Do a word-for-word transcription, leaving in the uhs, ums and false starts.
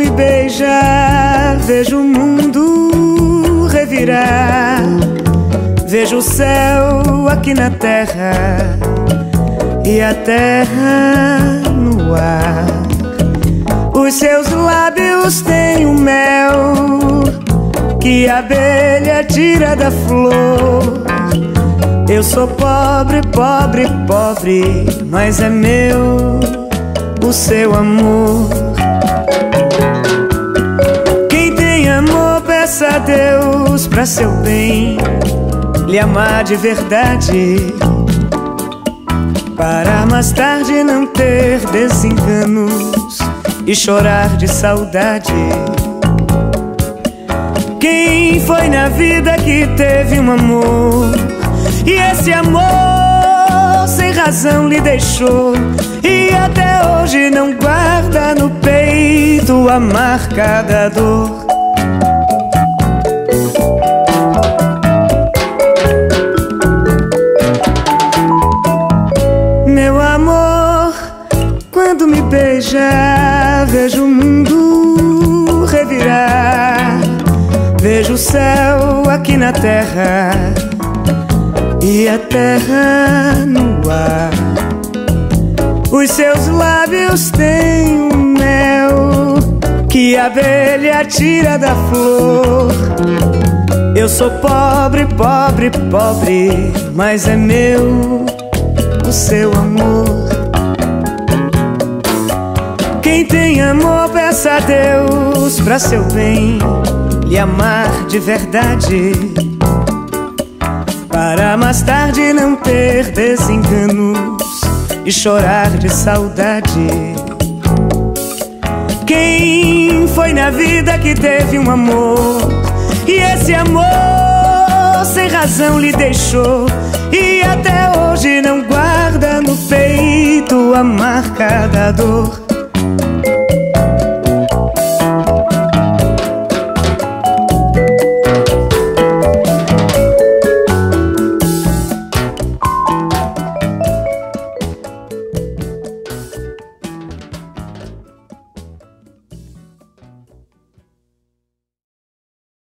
me beija, vejo o mundo revirar. Vejo o céu aqui na terra e a terra no ar. Os seus lábios têm o mel que a abelha tira da flor. Eu sou pobre, pobre, pobre, mas é meu o seu amor. Quem tem amor, peça a Deus pra seu bem lhe amar de verdade, para mais tarde não ter desenganos e chorar de saudade. Quem foi na vida que teve um amor e esse amor sem razão lhe deixou, e até hoje não guarda no peito a marca da dor? Meu amor, quando me beija, vejo o mundo revirar. Vejo o céu aqui na terra e a terra no ar. Os seus lábios têm um mel que a abelha tira da flor. Eu sou pobre, pobre, pobre, mas é meu o seu amor. Quem tem amor, peça a Deus pra seu bem lhe amar de verdade, para mais tarde não ter desenganos e chorar de saudade. Quem foi na vida que teve um amor e esse amor sem razão lhe deixou, e até hoje não guarda no peito a marca da dor?